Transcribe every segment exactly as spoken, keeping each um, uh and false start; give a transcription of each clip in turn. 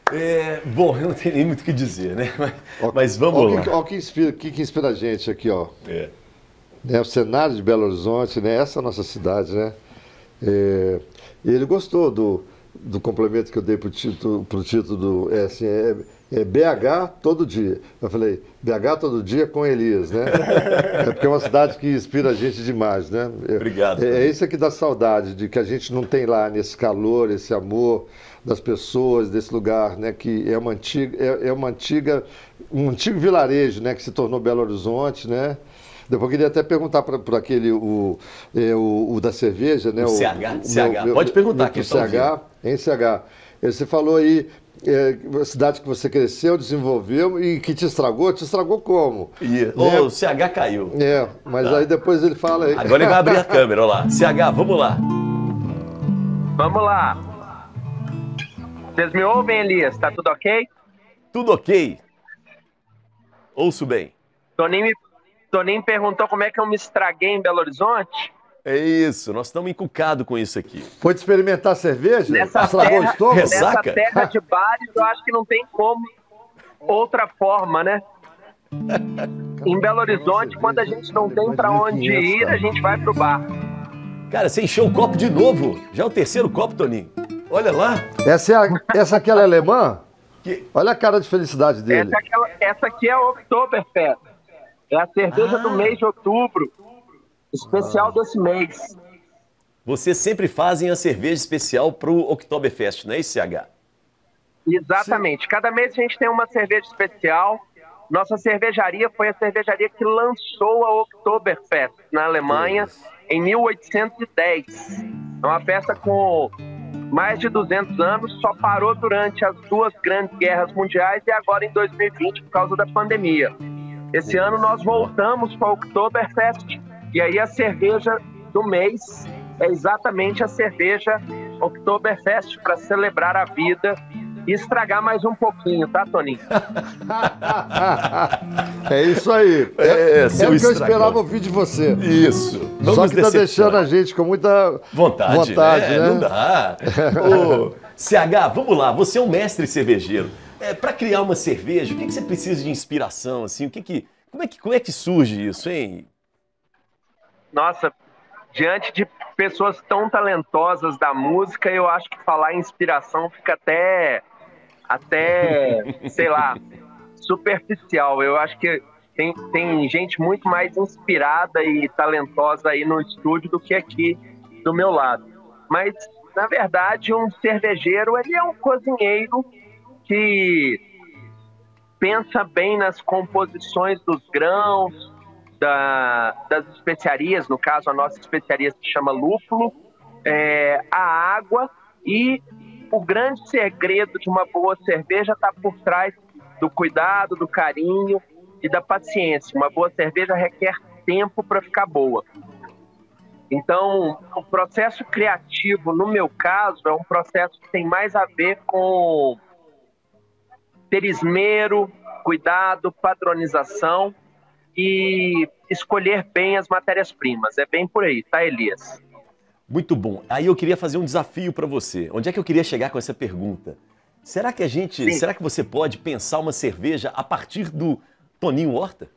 É, bom, eu não tenho nem muito o que dizer, né? Mas, Ó, mas ó, vamos o lá. que, ó, o que inspira, o que que inspira a gente aqui, ó. É. Né, o cenário de Belo Horizonte, né? Essa é a nossa cidade, né? É, e ele gostou do, do complemento que eu dei pro título, pro título do, é, assim, é, é B H todo dia. Eu falei, B H todo dia com Elias, né? É porque é uma cidade que inspira a gente demais, né? Obrigado, É, é Toninho. isso que dá saudade, de que a gente não tem lá nesse calor, esse amor das pessoas, desse lugar, né? Que é uma antiga, é, é uma antiga, um antigo vilarejo, né? Que se tornou Belo Horizonte, né? Depois eu queria até perguntar para aquele, o, é, o, o da cerveja, né? O O, C H, o meu, C H. meu, Pode perguntar, meu, quem pro está ouvindo. C H, em C H. Eh, Você falou aí, é, a cidade que você cresceu, desenvolveu e que te estragou, te estragou como? E, Né? o C H caiu. É, mas aí Tá. depois ele fala aí. Agora ele vai abrir a câmera, olha lá. C H, vamos lá. Vamos lá. Vocês me ouvem, Elias? Tá tudo ok? Tudo ok? Ouço bem. Toninho, me- Toninho perguntou como é que eu me estraguei em Belo Horizonte. É isso, nós estamos encucados com isso aqui. Foi te experimentar cerveja? Nessa Estragou o terra, estômago? nessa Ressaca? terra de bares, eu acho que não tem como outra forma, né? Em Belo Horizonte, quando a gente não tem pra onde ir, a gente vai pro bar. Cara, você encheu o copo de novo. Já é o terceiro copo, Toninho. Olha lá. Essa, é a, essa aqui ela é alemã? Que... Olha a cara de felicidade dele. Essa, é aquela- essa aqui é a Oktoberfest. É a cerveja do Ah. mês de outubro, especial desse mês. Vocês sempre fazem a cerveja especial pro Oktoberfest, não é isso, C H? Exatamente. Cada mês a gente tem uma cerveja especial. Nossa cervejaria foi a cervejaria que lançou a Oktoberfest na Alemanha em mil oitocentos e dez. É uma festa com mais de duzentos anos, só parou durante as duas grandes guerras mundiais e agora em dois mil e vinte por causa da pandemia. Esse ano nós voltamos para a Oktoberfest e aí a cerveja do mês é exatamente a cerveja Oktoberfest para celebrar a vida e estragar mais um pouquinho, tá, Toninho? É isso aí. É, É, é seu o que eu estragão. esperava ouvir de você. Isso. Não Só nos que tá decepcione. deixando a gente com muita Vontade, vontade, né? né? Não dá. Ô, C H, vamos lá. Você é um mestre cervejeiro. É, para criar uma cerveja, o que, que você precisa de inspiração, assim? O que que, como, é que, como é que surge isso, hein? Nossa, diante de pessoas tão talentosas da música, eu acho que falar em inspiração fica até, até, sei lá, superficial. Eu acho que tem, tem gente muito mais inspirada e talentosa aí no estúdio do que aqui do meu lado. Mas, na verdade, um cervejeiro, ele é um cozinheiro que pensa bem nas composições dos grãos, da- das especiarias, no caso a nossa especiaria se chama lúpulo, é, a água e o grande segredo de uma boa cerveja está por trás do cuidado, do carinho e da paciência. Uma boa cerveja requer tempo para ficar boa. Então, o processo criativo, no meu caso, é um processo que tem mais a ver com ter esmero, cuidado, padronização e escolher bem as matérias-primas. É bem por aí, tá, Elias? Muito bom. Aí eu queria fazer um desafio para você. Onde é que eu queria chegar com essa pergunta? Será que a gente, Sim. será que você pode pensar uma cerveja a partir do Toninho Horta?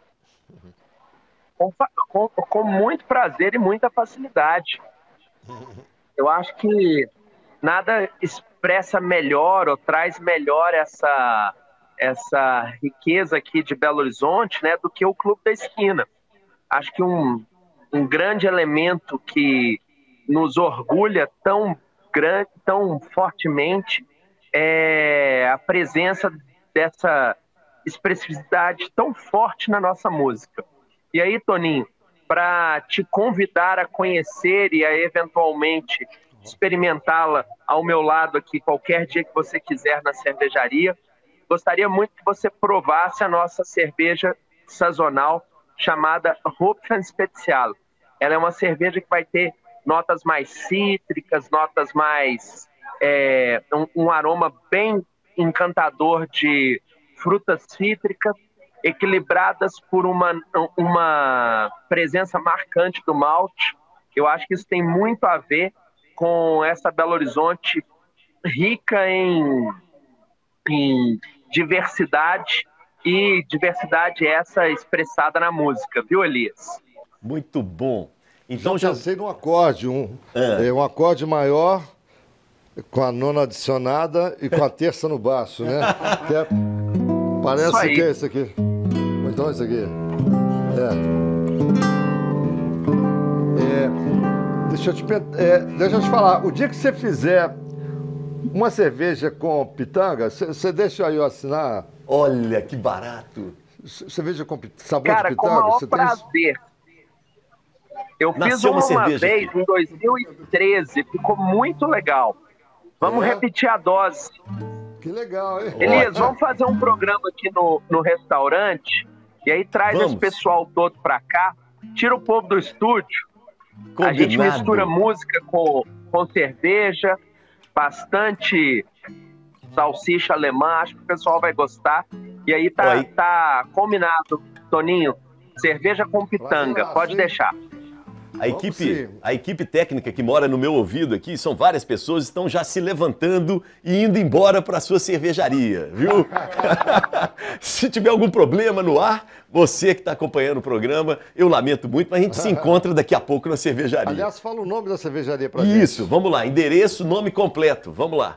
Com, fa- com- com muito prazer e muita facilidade. Eu acho que nada expressa melhor ou traz melhor essa, essa riqueza aqui de Belo Horizonte, né, do que o Clube da Esquina. Acho que um, um grande elemento que nos orgulha tão grande, tão fortemente é a presença dessa expressividade tão forte na nossa música. E aí, Toninho, para te convidar a conhecer e a eventualmente experimentá-la ao meu lado aqui qualquer dia que você quiser na cervejaria, gostaria muito que você provasse a nossa cerveja sazonal chamada Hopfen Spezial. Ela é uma cerveja que vai ter notas mais cítricas, notas mais... É, um, um aroma bem encantador de frutas cítricas, equilibradas por uma, uma presença marcante do malte. Eu acho que isso tem muito a ver com essa Belo Horizonte rica em em diversidade, e diversidade essa expressada na música, viu, Elias? Muito bom. Então já pensei num acorde, um, Ah. é, um acorde maior com a nona adicionada e com a terça no baixo, né? Que é, parece que é isso aqui. Ou então isso aqui. É. É, deixa, eu te, é, deixa eu te falar, o dia que você fizer uma cerveja com pitanga, você deixa aí eu assinar? Olha, que barato. Cerveja com sabor Cara, de pitanga? com o maior Você prazer. Tem... Eu Nasceu fiz uma, uma uma cerveja vez aqui. em dois mil e treze, ficou muito legal. Vamos É? repetir a dose. Que legal, hein? Elias, Ótimo. vamos fazer um programa aqui no, no restaurante e aí traz Vamos. esse pessoal todo pra cá, tira o povo do estúdio, a gente Combinado. mistura música com, com cerveja, bastante salsicha alemã, acho que o pessoal vai gostar. E aí tá, Oi. tá combinado, Toninho, cerveja com pitanga, Prazer, pode sim. deixar. A Vamos equipe, sim. a equipe técnica que mora no meu ouvido aqui, são várias pessoas, estão já se levantando e indo embora para a sua cervejaria, viu? Se tiver algum problema no ar, você que está acompanhando o programa, eu lamento muito, mas a gente se encontra daqui a pouco na cervejaria. Aliás, fala o nome da cervejaria pra gente. Isso, vamos lá, endereço, nome completo, vamos lá.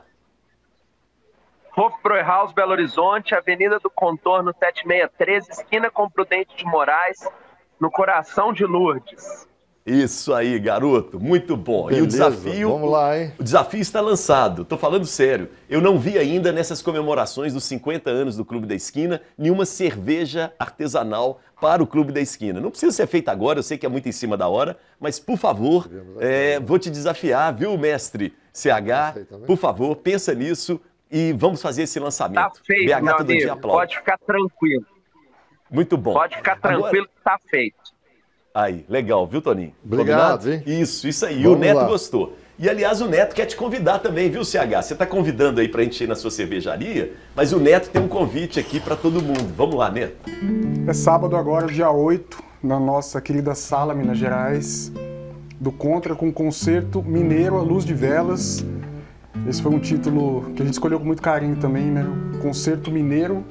Hofbräuhaus, Belo Horizonte, Avenida do Contorno sete seis três, esquina com Prudente de Moraes, no coração de Lourdes. Isso aí, garoto, muito bom. E o Beleza, desafio, vamos lá, hein? o desafio está lançado. Tô falando sério. Eu não vi ainda nessas comemorações dos cinquenta anos do Clube da Esquina nenhuma cerveja artesanal para o Clube da Esquina. Não precisa ser feita agora, eu sei que é muito em cima da hora, mas por favor, é, vou te desafiar, viu, mestre C H? Por favor, pensa nisso e vamos fazer esse lançamento. Tá feito, B H meu todo dia amigo. aplaude. Pode ficar tranquilo. Muito bom. Pode ficar tranquilo Agora... que tá feito. Aí, legal, viu, Toninho? Obrigado, Combinado? hein? Isso, isso aí. Vamos o Neto lá. gostou. E, aliás, o Neto quer te convidar também, viu, C H? Você está convidando aí para a gente ir na sua cervejaria, mas o Neto tem um convite aqui para todo mundo. Vamos lá, Neto. É sábado agora, dia oito, na nossa querida Sala Minas Gerais, do Contra com o concerto Mineiro à Luz de Velas. Esse foi um título que a gente escolheu com muito carinho também, né? O Concerto Mineiro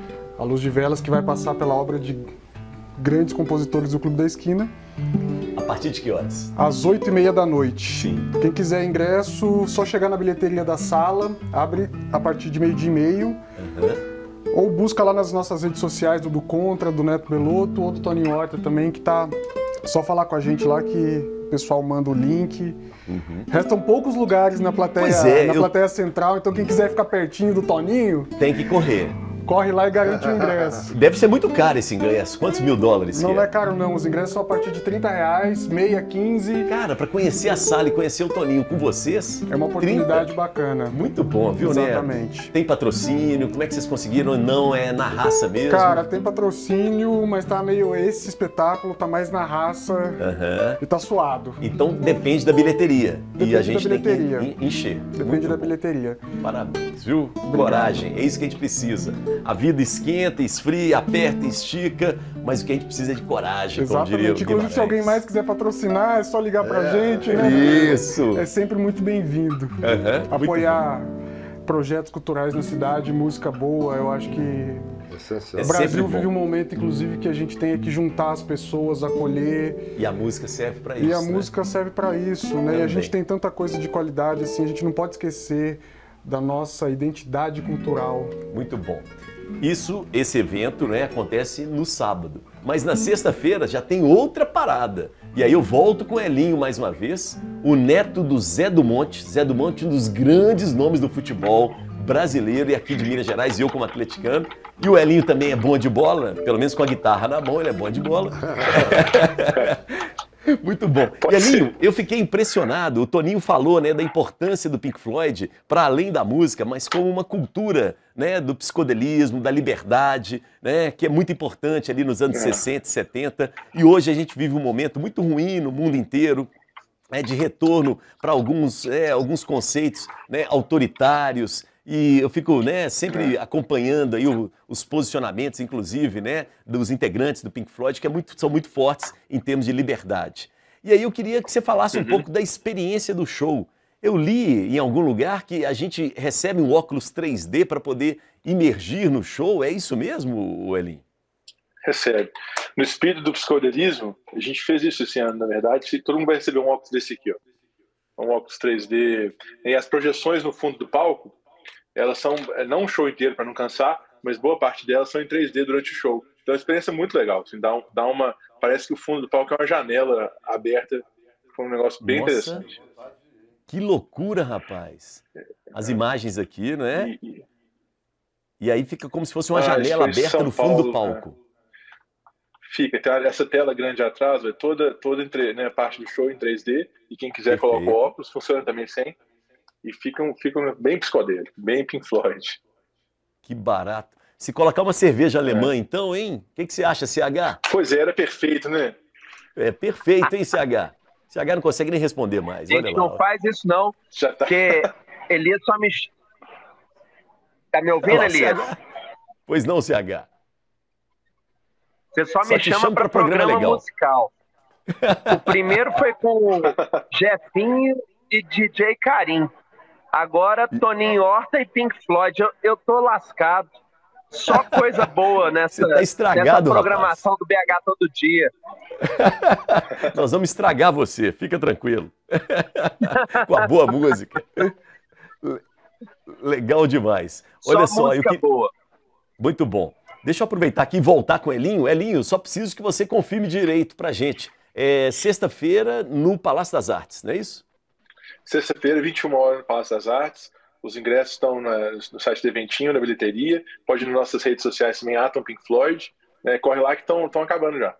à Luz de Velas, que vai passar pela obra de grandes compositores do Clube da Esquina, A partir de que horas? às oito e meia da noite. Sim. Quem quiser ingresso, só chegar na bilheteria da sala, abre a partir de meio-dia e meio, Uhum. ou busca lá nas nossas redes sociais, do Do Contra, do Neto Belotto, ou do Toninho Horta também, que tá só falar com a gente lá que o pessoal manda o link. Uhum. Restam poucos lugares na plateia, Pois é, na eu- plateia central, então quem quiser ficar pertinho do Toninho, Tem que correr. corre lá e garante o ingresso. Deve ser muito caro esse ingresso. Quantos mil dólares Não que é é? caro não, os ingressos são a partir de trinta reais, meia, quinze. Cara, para conhecer a sala e conhecer o Toninho com vocês... É uma oportunidade trinta. bacana. Muito bom, viu, Neto? Exatamente. Tem patrocínio? Como é que vocês conseguiram? Não é na raça mesmo? Cara, tem patrocínio, mas tá meio... Esse espetáculo tá mais na raça Aham. e tá suado. Então depende da bilheteria. e Depende a gente da tem que bilheteria. en- encher. Depende Muito da bom. bilheteria. Parabéns, viu? Coragem, é isso que a gente precisa. A vida esquenta, esfria, aperta, estica, mas o que a gente precisa é de coragem, como diria o Exatamente. Inclusive, se alguém mais quiser patrocinar, é só ligar pra gente, né? Isso. É sempre muito bem-vindo. Aham, muito Apoiar projetos culturais na cidade, música boa, eu acho que Essencial. É o Brasil sempre bom. vive um momento, inclusive, que a gente tem que juntar as pessoas, acolher. E a música serve para isso. E a né? música serve para isso, né? E a Também. gente tem tanta coisa de qualidade, assim, a gente não pode esquecer da nossa identidade cultural. Muito bom. Isso, esse evento, né, acontece no sábado. Mas na sexta-feira já tem outra parada. E aí eu volto com o Elinho mais uma vez, o neto do Zé do Monte. Zé do Monte, um dos grandes nomes do futebol brasileiro e aqui de Minas Gerais, e eu como atleticano. E o Elinho também é bom de bola, pelo menos com a guitarra na mão, ele é bom de bola. Muito bom. Pode E Elinho, eu fiquei impressionado. O Toninho falou, né, da importância do Pink Floyd para além da música, mas como uma cultura, né, do psicodelismo, da liberdade, né, que é muito importante ali nos anos sessenta e setenta. E hoje a gente vive um momento muito ruim no mundo inteiro, né, de retorno para alguns, é, alguns conceitos, né, autoritários. E eu fico, né, sempre acompanhando aí o- os posicionamentos, inclusive, né, dos integrantes do Pink Floyd, que é muito- são muito fortes em termos de liberdade. E aí eu queria que você falasse um pouco da experiência do show. Eu li em algum lugar que a gente recebe um óculos três D para poder imergir no show. É isso mesmo, Elinho? Recebe. No espírito do psicodelismo, a gente fez isso esse ano, na verdade. Todo mundo vai receber um óculos desse aqui, ó. Um óculos três D. E as projeções no fundo do palco, elas são, não um show inteiro para não cansar, mas boa parte delas são em três D durante o show. Então a experiência é muito legal. Assim, dá, um, dá uma, parece que o fundo do palco é uma janela aberta. Foi um negócio bem Nossa, interessante. Que loucura, rapaz. As imagens aqui, né? E, e aí fica como se fosse uma ah, janela aberta no fundo Paulo, do palco. Né? Fica, tem essa tela grande atrás, é toda, toda entre, né, parte do show em três D, e quem quiser Perfeito. Coloca o óculos, funciona também sem, e ficam, ficam bem psicodélicos, bem Pink Floyd. Que barato. Se colocar uma cerveja alemã, é. então, hein? O que, que você acha, C H? Pois é, era perfeito, né? É perfeito, hein, C H? C H não consegue nem responder mais. Gente, olha lá, não ó. faz isso não, Já tá. porque Elias só me... Tá me ouvindo, Elias? Pois não, C H. Você só, só me chama, chama para programa, programa legal. musical. O primeiro foi com Jefinho e D J Karim. Agora Toninho Horta e Pink Floyd. Eu, eu tô lascado. Só coisa boa nessa, tá estragado, nessa programação rapaz. do B H todo dia. Nós vamos estragar você, fica tranquilo. Com a boa música. Legal demais. Olha só, só música eu que... boa. Muito bom. Deixa eu aproveitar aqui e voltar com o Elinho. Elinho, só preciso que você confirme direito pra gente. É sexta-feira no Palácio das Artes, não é isso? Sexta-feira, vinte e uma horas no Palácio das Artes. Os ingressos estão na, no site do Eventinho, na bilheteria. Pode ir nas nossas redes sociais também, Atom Pink Floyd. É, corre lá que estão acabando já.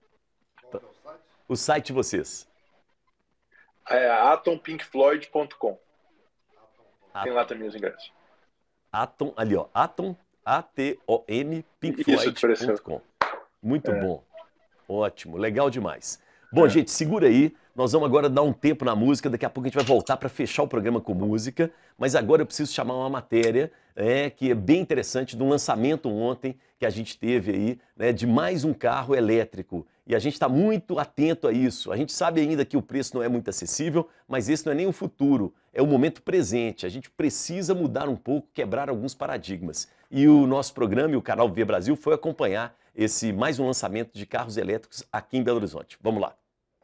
O site de vocês? É atom pink floyd ponto com. Tem lá também os ingressos. Atom, ali ó, Atom, A T O M, pink floyd ponto com. Muito é. bom. Ótimo, legal demais. Bom, é. gente, segura aí. Nós vamos agora dar um tempo na música. Daqui a pouco a gente vai voltar para fechar o programa com música. Mas agora eu preciso chamar uma matéria é, que é bem interessante, de um lançamento ontem que a gente teve aí, né, de mais um carro elétrico. E a gente está muito atento a isso. A gente sabe ainda que o preço não é muito acessível, mas esse não é nem o futuro, é o momento presente. A gente precisa mudar um pouco, quebrar alguns paradigmas. E o nosso programa e o canal V Brasil foi acompanhar esse mais um lançamento de carros elétricos aqui em Belo Horizonte. Vamos lá.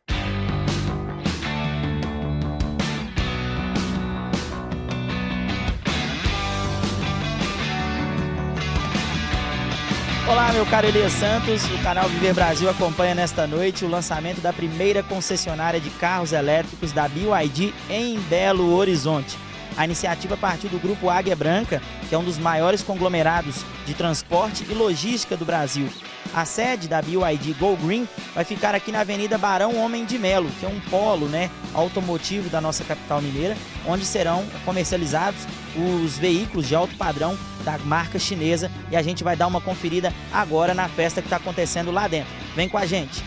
Olá, meu caro Elias Santos, o canal Viver Brasil acompanha nesta noite o lançamento da primeira concessionária de carros elétricos da B Y D em Belo Horizonte. A iniciativa partiu do grupo Águia Branca, que é um dos maiores conglomerados de transporte e logística do Brasil. A sede da B Y D Go Green vai ficar aqui na Avenida Barão Homem de Melo, que é um polo, né, automotivo da nossa capital mineira, onde serão comercializados os veículos de alto padrão da marca chinesa, e a gente vai dar uma conferida agora na festa que está acontecendo lá dentro. Vem com a gente!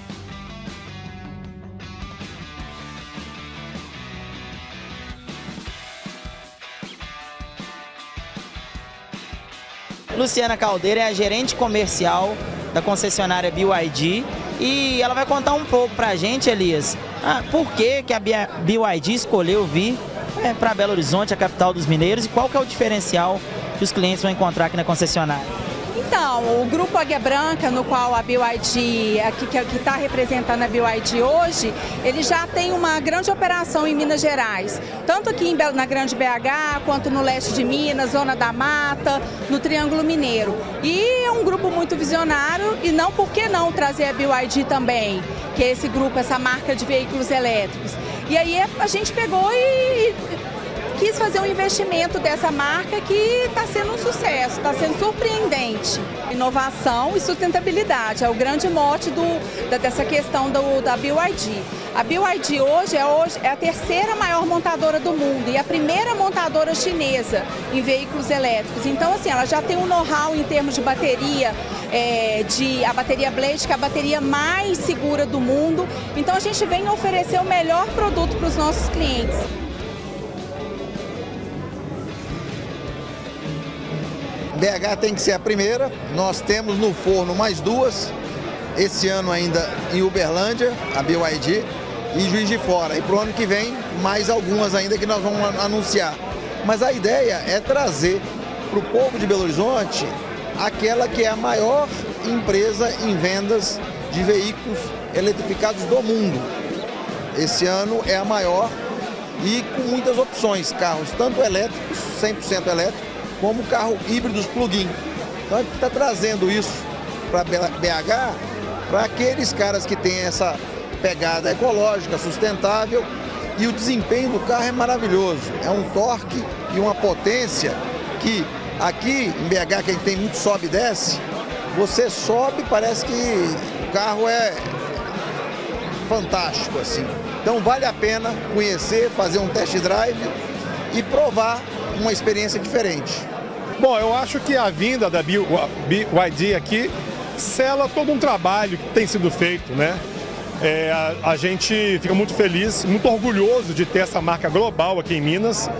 Luciana Caldeira é a gerente comercial da concessionária B Y D e ela vai contar um pouco pra gente, Elias, ah, por que, que a B Y D escolheu vir é, para Belo Horizonte, a capital dos mineiros, e qual que é o diferencial que os clientes vão encontrar aqui na concessionária. Então, o Grupo Águia Branca, no qual a B Y D, aqui, que está representando a B Y D hoje, ele já tem uma grande operação em Minas Gerais, tanto aqui em, na Grande B H, quanto no leste de Minas, Zona da Mata, no Triângulo Mineiro. E é um grupo muito visionário, e não, por que não trazer a B Y D também, que é esse grupo, essa marca de veículos elétricos. E aí a gente pegou e quis fazer um investimento dessa marca que está sendo um sucesso, está sendo surpreendente. Inovação e sustentabilidade é o grande mote do, da, dessa questão do, da B Y D. A B Y D hoje é, hoje é a terceira maior montadora do mundo e a primeira montadora chinesa em veículos elétricos. Então, assim, ela já tem um know-how em termos de bateria, é, de a bateria Blade, que é a bateria mais segura do mundo. Então, a gente vem oferecer o melhor produto para os nossos clientes. B H tem que ser a primeira, nós temos no forno mais duas, esse ano ainda em Uberlândia, a B Y D, e Juiz de Fora. E para o ano que vem mais algumas ainda que nós vamos anunciar. Mas a ideia é trazer para o povo de Belo Horizonte aquela que é a maior empresa em vendas de veículos eletrificados do mundo. Esse ano é a maior e com muitas opções, carros tanto elétricos, cem por cento elétricos, como carro híbridos plug-in. Então a gente está trazendo isso para B H, para aqueles caras que têm essa pegada ecológica, sustentável, e o desempenho do carro é maravilhoso. É um torque e uma potência que aqui em B H, que a gente tem muito sobe e desce, você sobe, parece que o carro é fantástico assim. Então vale a pena conhecer, fazer um test drive e provar uma experiência diferente. Bom, eu acho que a vinda da B Y D aqui sela todo um trabalho que tem sido feito, né? É, a, a gente fica muito feliz, muito orgulhoso de ter essa marca global aqui em Minas.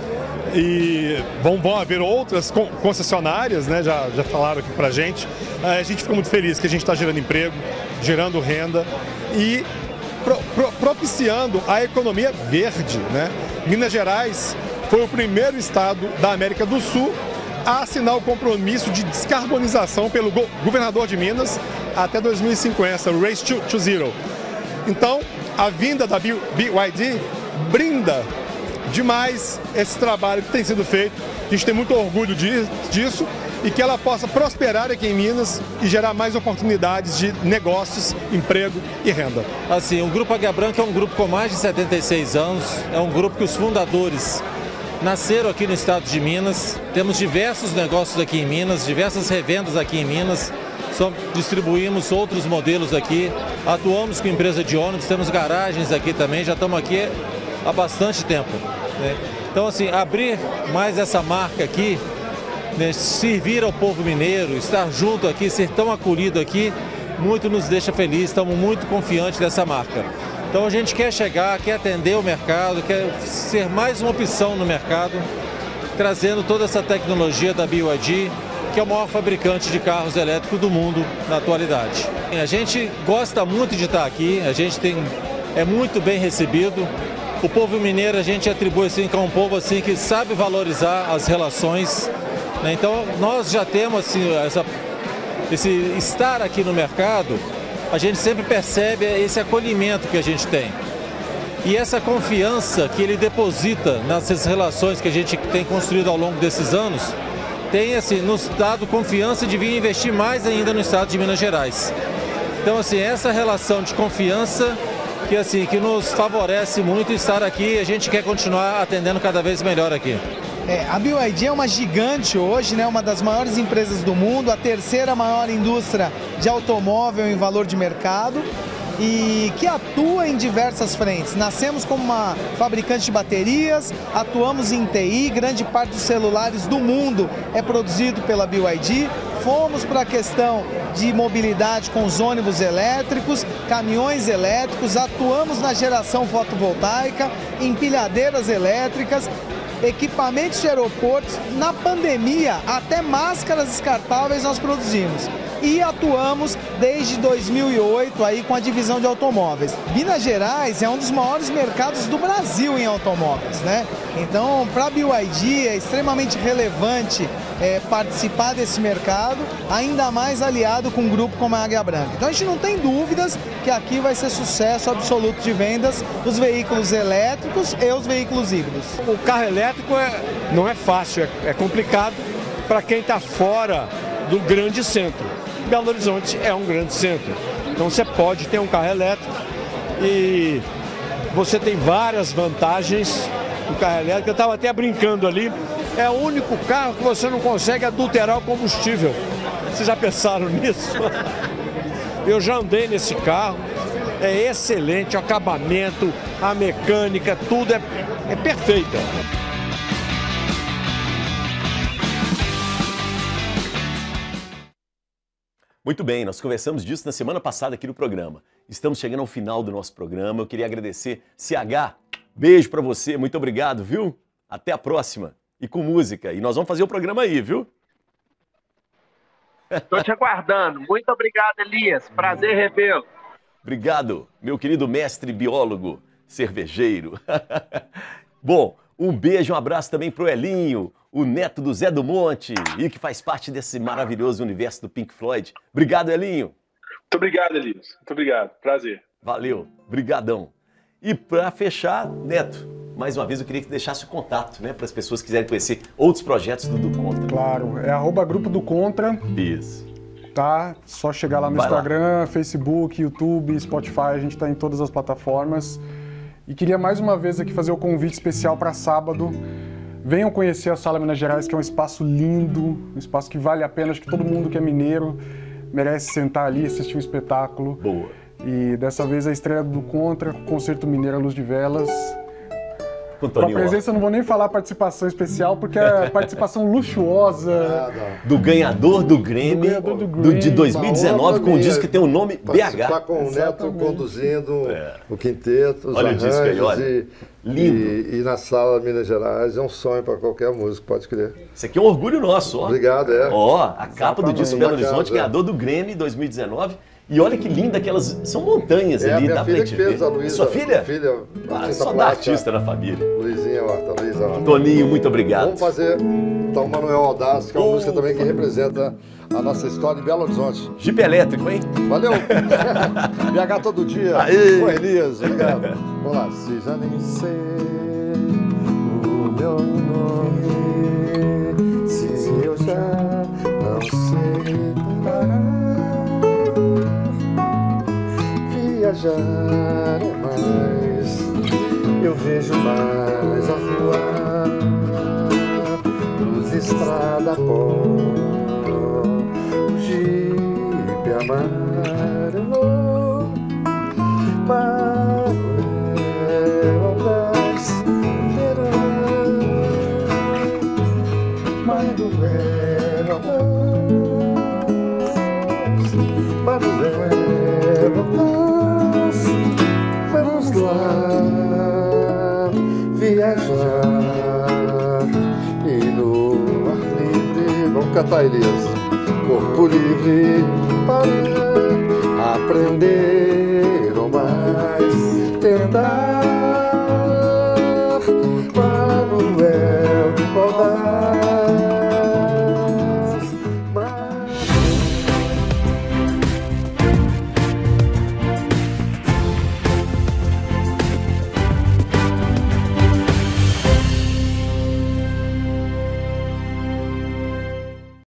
E vão, vão haver outras concessionárias, né? Já, já falaram aqui pra gente. A gente fica muito feliz que a gente está gerando emprego, gerando renda e pro, pro, propiciando a economia verde, né? Minas Gerais foi o primeiro estado da América do Sul a assinar o compromisso de descarbonização pelo go governador de Minas até dois mil e cinquenta, o Race to, to Zero. Então, a vinda da B Y D brinda demais esse trabalho que tem sido feito. A gente tem muito orgulho de, disso e que ela possa prosperar aqui em Minas e gerar mais oportunidades de negócios, emprego e renda. Assim, o Grupo Águia Branca é um grupo com mais de setenta e seis anos, é um grupo que os fundadores nasceram aqui no estado de Minas. Temos diversos negócios aqui em Minas, diversas revendas aqui em Minas. Só distribuímos outros modelos aqui, atuamos com empresa de ônibus, temos garagens aqui também, já estamos aqui há bastante tempo, né? Então, assim, abrir mais essa marca aqui, né, servir ao povo mineiro, estar junto aqui, ser tão acolhido aqui, muito nos deixa felizes, estamos muito confiantes dessa marca. Então a gente quer chegar, quer atender o mercado, quer ser mais uma opção no mercado, trazendo toda essa tecnologia da B Y D, que é o maior fabricante de carros elétricos do mundo na atualidade. A gente gosta muito de estar aqui, a gente tem, é muito bem recebido. O povo mineiro a gente atribui assim que é um povo assim que sabe valorizar as relações, né? Então nós já temos assim essa, esse estar aqui no mercado, a gente sempre percebe esse acolhimento que a gente tem. E essa confiança que ele deposita nessas relações que a gente tem construído ao longo desses anos, tem assim, nos dado confiança de vir investir mais ainda no estado de Minas Gerais. Então assim, essa relação de confiança que, assim, que nos favorece muito estar aqui, a gente quer continuar atendendo cada vez melhor aqui. É, a B Y D é uma gigante hoje, né? Uma das maiores empresas do mundo, a terceira maior indústria de automóvel em valor de mercado e que atua em diversas frentes. Nascemos como uma fabricante de baterias, atuamos em T I, grande parte dos celulares do mundo é produzido pela B Y D. Fomos para a questão de mobilidade com os ônibus elétricos, caminhões elétricos, atuamos na geração fotovoltaica, empilhadeiras elétricas, equipamentos de aeroportos. Na pandemia, até máscaras descartáveis nós produzimos. E atuamos desde dois mil e oito aí com a divisão de automóveis. Minas Gerais é um dos maiores mercados do Brasil em automóveis, né? Então, para a B Y D é extremamente relevante é, participar desse mercado, ainda mais aliado com um grupo como a Águia Branca. Então a gente não tem dúvidas que aqui vai ser sucesso absoluto de vendas dos veículos elétricos e os veículos híbridos. O carro elétrico é, não é fácil, é, é complicado para quem está fora do grande centro. Belo Horizonte é um grande centro, então você pode ter um carro elétrico e você tem várias vantagens do carro elétrico. Eu estava até brincando ali, é o único carro que você não consegue adulterar o combustível. Vocês já pensaram nisso? Eu já andei nesse carro, é excelente, o acabamento, a mecânica, tudo é, é perfeito. Muito bem, nós conversamos disso na semana passada aqui no programa. Estamos chegando ao final do nosso programa. Eu queria agradecer C H. Beijo pra você, muito obrigado, viu? Até a próxima. E com música. E nós vamos fazer o programa aí, viu? Estou te aguardando. Muito obrigado, Elias. Prazer revê-lo. Obrigado, meu querido mestre biólogo cervejeiro. Bom, um beijo, um abraço também pro Elinho, o neto do Zé do Monte, e que faz parte desse maravilhoso universo do Pink Floyd. Obrigado, Elinho. Muito obrigado, Elias. Muito obrigado. Prazer. Valeu. Brigadão. E para fechar, Neto, mais uma vez eu queria que deixasse o contato, né, para as pessoas que quiserem conhecer outros projetos do Do Contra. Claro, é arroba Grupo do Contra. Isso. Tá? Só chegar lá no Vai Instagram, lá. Facebook, YouTube, Spotify, a gente está em todas as plataformas. E queria mais uma vez aqui fazer o convite especial para sábado. Venham conhecer a Sala Minas Gerais, que é um espaço lindo, um espaço que vale a pena. Acho que todo mundo que é mineiro merece sentar ali e assistir um espetáculo. Boa. E dessa vez a estreia do Contra, Concerto Mineiro à Luz de Velas. Com Com a presença, eu não vou nem falar participação especial, porque é participação luxuosa. Do ganhador do Grammy, Do ganhador do do, Grammy. de dois mil e dezenove, com um Uma disco que tem o nome B H. Participar com o Neto Exatamente. conduzindo É. o quinteto, os Olha o disco aí, arranjos olha. e, Lindo. E, e na Sala Minas Gerais é um sonho para qualquer músico, pode crer. Isso aqui é um orgulho nosso, ó. Obrigado, é. Ó, a capa do disco Belo Bacana, Horizonte, é. ganhador do Grammy dois mil e dezenove. E olha que linda aquelas... São montanhas É a ali, minha dá pra filha gente que fez, ver. a Luísa. Sua filha? filha Ah, artista só dá plástica. artista na família. Luizinha Horta, Luísa Horta. Toninho, muito obrigado. Vamos fazer então Manuel Audaz, que é uma Oh. música também que representa a nossa história em Belo Horizonte. Jeep elétrico, hein? Valeu! B H todo dia. Aê. Com Elias, obrigado. Vamos lá. Se já nem sei o meu nome, se eu já não sei parar, viajar é mais, eu vejo mais a rua, luz, estrada, pó, o jipe amarelo, Manuel Audaz, verão, Manuel Audaz, Manuel Audaz, vamos lá viajar e no ar livre, vamos cantar, Elias, corpo livre para aprender ou mais tentar